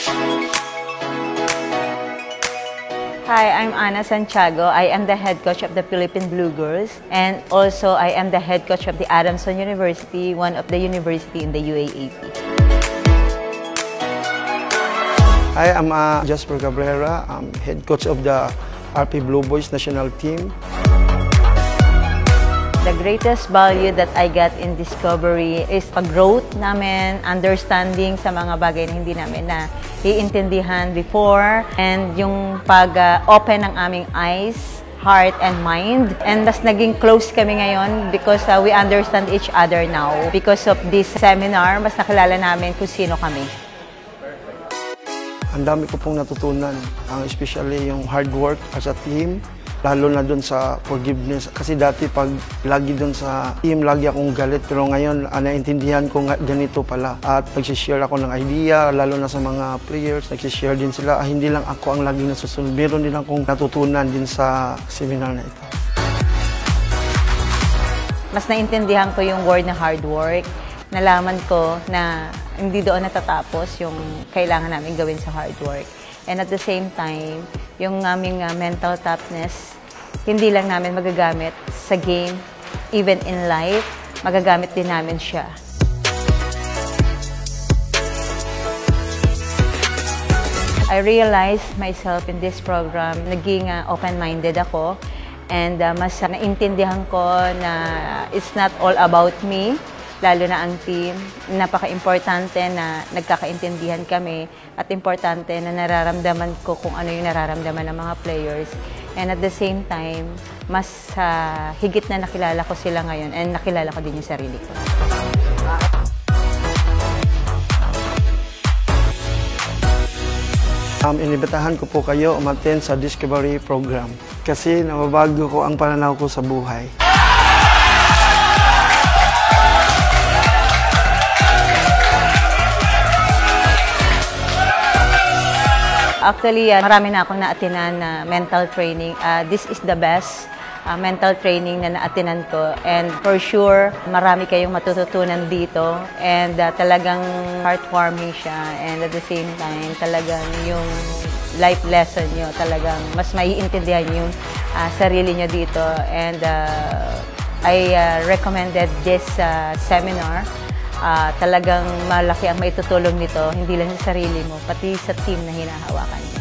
Hi, I'm Ana Santiago. I am the head coach of the Philippine Blue Girls, and also I am the head coach of the Adamson University, one of the university in the UAAP. Hi, I'm Jasper Cabrera. I'm head coach of the RP Blue Boys national team. The greatest value that I got in Discovery is pag-growth namin, understanding sa mga bagay na hindi namin na iintindihan before, and yung pag-open ng aming eyes, heart, and mind. And mas naging close kami ngayon because we understand each other now. Because of this seminar, mas nakilala namin kung sino kami. Ang dami ko pong natutunan, especially yung hard work as a team. Lalo na doon sa forgiveness. Kasi dati pag lagi doon sa team, lagi akong galit. Pero ngayon, naintindihan ko nga ganito pala. At nagsishare ako ng idea, lalo na sa mga players. Nagsishare din sila. Hindi lang ako ang laging nasusunod. Meron din akong natutunan din sa seminar na ito. Mas naintindihan ko yung word na hard work. Nalaman ko na hindi doon natatapos yung kailangan namin gawin sa hard work. And at the same time, yung aming mental toughness, hindi lang namin magagamit sa game, even in life, magagamit din namin siya. I realized myself in this program, naging open-minded ako, and mas naintindihan ko na it's not all about me, lalo na ang team. Napaka-importante na nagkakaintindihan kami at importante na nararamdaman ko kung ano yung nararamdaman ng mga players. And at the same time, mas higit na nakilala ko sila ngayon and nakilala ko din yung sarili ko. Inibitahan ko po kayo umattend sa Discovery program kasi nababago ko ang pananaw ko sa buhay. Actually, marami na akong naatinan na mental training. This is the best mental training na naatinan ko. And for sure, marami kayong matututunan dito. And talagang heartwarming siya. And at the same time, talagang yung life lesson nyo, talagang mas maiintindihan yung sarili nyo dito. And I recommended this seminar. Talagang malaki ang maitutulong nito, hindi lang sa sarili mo, pati sa team na hinahawakan.